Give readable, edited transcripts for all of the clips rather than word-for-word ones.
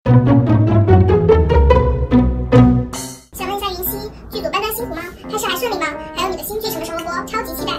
想问一下云溪，剧组搬单辛苦吗？拍摄还顺利吗？还有你的新剧什么时候播？超级期待。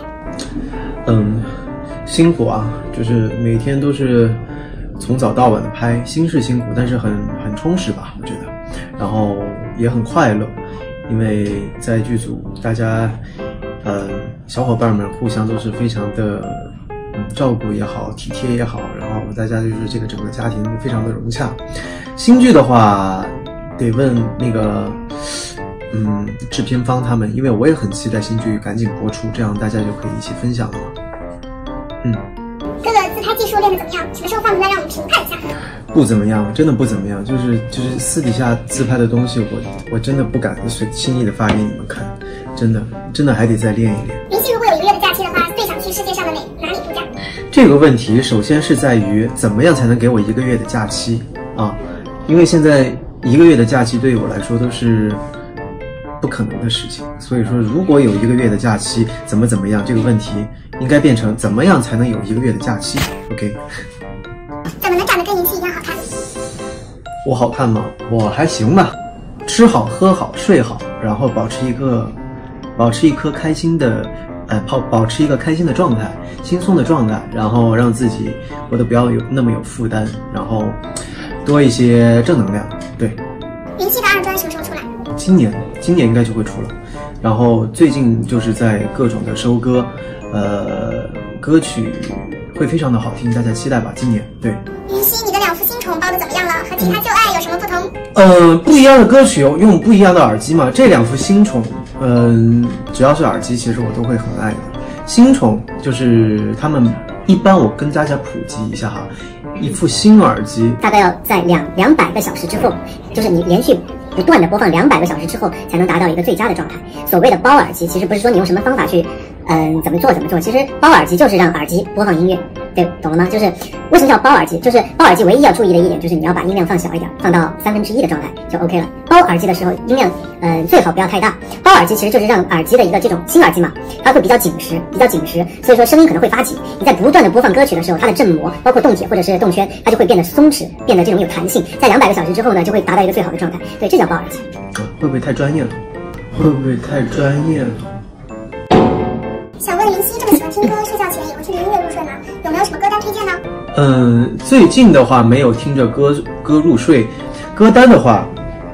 辛苦啊，就是每天都是从早到晚的拍，心是辛苦，但是很充实吧，我觉得，然后也很快乐，因为在剧组大家，小伙伴们互相都是非常的照顾也好，体贴也好，然后大家就是这个整个家庭非常的融洽。新剧的话，得问那个制片方他们，因为我也很期待新剧赶紧播出，这样大家就可以一起分享了嘛。 哥哥自拍技术练得怎么样？什么时候放出来让我们评判一下？ 不怎么样，真的不怎么样。就是私底下自拍的东西，我真的不敢轻易的发给你们看，真的还得再练一练。 云溪如果有1个月的假期的话，最想去世界上的哪里度假？ 这个问题首先是在于怎么样才能给我1个月的假期啊？因为现在1个月的假期对于我来说都是不可能的事情，所以说如果有1个月的假期，怎么样这个问题应该变成怎么样才能有1个月的假期 ？OK。 怎么能长得跟云溪一样好看？ 我好看吗？我还行吧，吃好喝好睡好，然后保持一个开心的保持一个开心的状态，轻松的状态，然后让自己活得不要那么有负担，然后多一些正能量。对， 云溪的2专什么时候出来？ 今年应该就会出了，然后最近就是在各种的收割，歌曲会非常的好听，大家期待吧。今年对。 云溪，你的2副新宠包的怎么样了？和其他旧爱有什么不同？ 不一样的歌曲用不一样的耳机嘛。这2副新宠，只要是耳机，其实我都会很爱的。新宠就是他们一般，我跟大家普及一下哈，一副新耳机大概要在200个小时之后，就是你连续不断的播放200个小时之后，才能达到一个最佳的状态。所谓的包耳机，其实不是说你用什么方法去，怎么做，其实包耳机就是让耳机播放音乐，对，懂了吗？就是为什么叫包耳机？就是包耳机唯一要注意的一点就是你要把音量放小一点，放到1/3的状态就 OK 了。包耳机的时候音量，最好不要太大。包耳机其实就是让耳机的一个这种新耳机嘛，它会比较紧实，所以说声音可能会发紧。你在不断的播放歌曲的时候，它的振膜包括动铁或者是动圈，它就会变得松弛，变得这种有弹性。在200个小时之后呢，就会达到一个最好的状态。对，这叫包耳机。 会不会太专业了？ 想问云溪，这么喜欢听歌，睡觉前也会听着音乐入睡吗？有没有什么歌单推荐呢？ 最近的话没有听着歌入睡，歌单的话，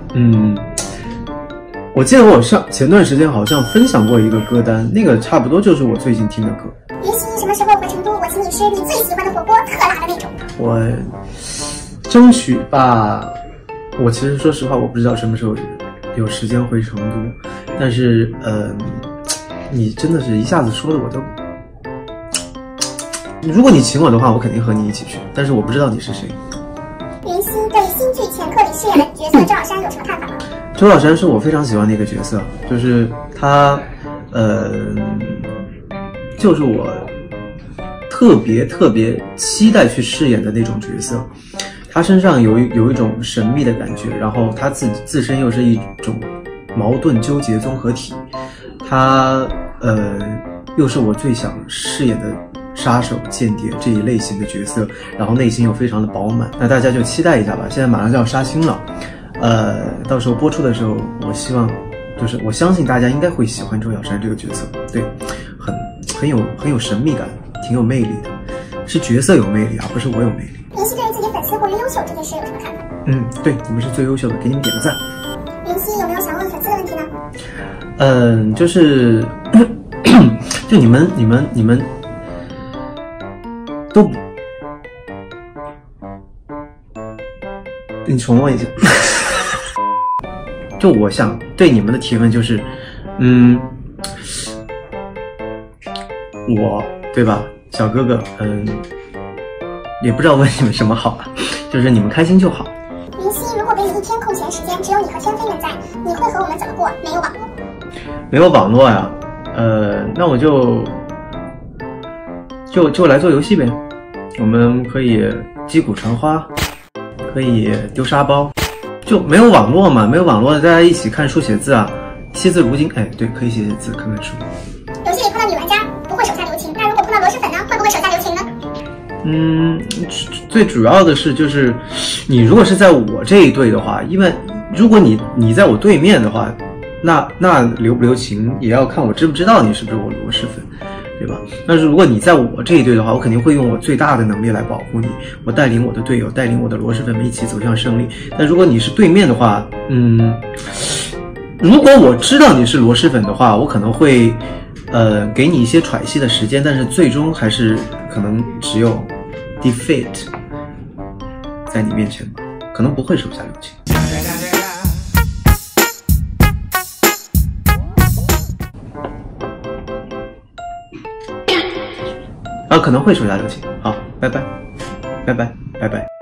我记得我前段时间好像分享过一个歌单，那个差不多就是我最近听的歌。 云溪什么时候回成都？我请你吃你最喜欢的火锅，特辣的那种。 我争取吧，我其实说实话，我不知道什么时候有时间回成都，但是你真的是一下子说的我都，如果你请我的话，我肯定和你一起去，但是我不知道你是谁。 云溪对新剧前客里饰演的角色周小山有什么看法吗？ 周小山是我非常喜欢的一个角色，就是他，就是我特别期待去饰演的那种角色。他身上有一种神秘的感觉，然后他自身又是一种矛盾纠结综合体。他又是我最想饰演的杀手、间谍这一类型的角色，然后内心又非常的饱满。那大家就期待一下吧，现在马上就要杀青了，到时候播出的时候，我相信大家应该会喜欢周小山这个角色，对，很有神秘感，挺有魅力的，是角色有魅力，而不是我有魅力。 云溪对于自己粉丝过于优秀这件事有什么看法？ 对，你们是最优秀的，给你们点个赞。 云溪有没有想问粉丝的问题呢？ 就是就你们都，你重问一下。就我想对你们的提问就是，我对吧，小哥哥，也不知道问你们什么好了，就是你们开心就好。 云溪，如果给你1天空闲时间，只有你和天飞们在，你会和我们怎么过？没有网络。 没有网络呀，那我就来做游戏呗。我们可以击鼓传花，可以丢沙包，就没有网络嘛，没有网络，大家一起看书写字啊，惜字如金。对，可以写写字，看看书。 游戏里碰到女玩家不会手下留情，那如果碰到螺蛳粉呢，会不会手下留情呢？ 最主要的是就是你如果是在我这一队的话，因为如果你在我对面的话，那留不留情也要看我知不知道你是不是我罗氏粉，对吧？但是如果你在我这一队的话，我肯定会用我最大的能力来保护你，我带领我的队友，带领我的罗氏粉们一起走向胜利。但如果你是对面的话，如果我知道你是罗氏粉的话，我可能会给你一些喘息的时间，但是最终还是可能只有 defeat 在你面前吧，可能不会手下留情。可能会手下留情。好，拜拜，拜拜，拜拜。